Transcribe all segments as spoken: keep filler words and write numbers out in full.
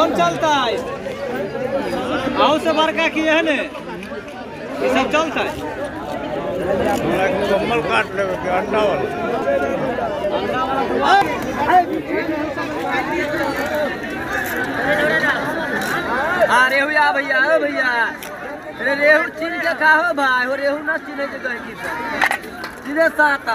कौन चलता है? आओ से बड़का की है ने ये सब चलता है। कम्बल काट ले अंडा वाला हाँ रेहू या भैया हो भैया अरे रेहू चीन के खाओ भाई हो रेहू ना चीने के गए की सीधे साता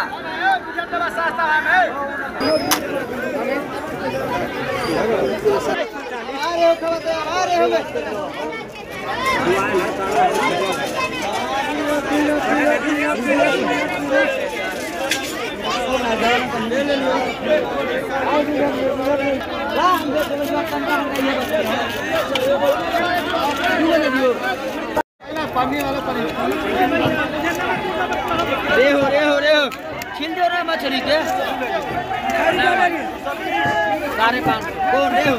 रेहू रेहू रेहू छीन दो रे मछली के सारे पाँच कौन रेहू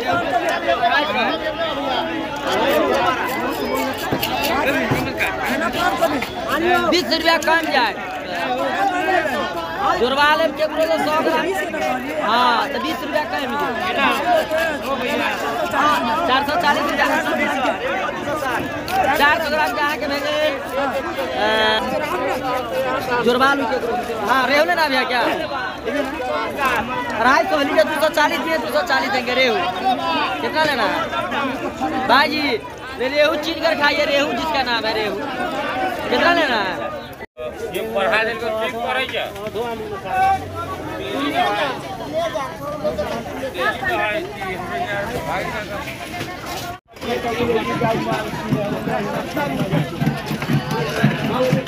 बीस रुपया कम जाए जुड़वा ले के सौ ग्राम हाँ तो बीस रुपया कम चार सौ चालीस रुपया चार सौ ग्राम जहाँ के भेजे जुड़वा लू के हाँ रेहू लेना भैया क्या अढ़ाई सौ लीजिए दो सौ चालीस दिए दो सौ चालीस देंगे रेहू कितना लेना है भाई जी रेहू चीन कर खाइए रेहू जिसका नाम है रेहू कितना लेना है ये पढ़ा दे तो ठीक पढ़ाइए भाई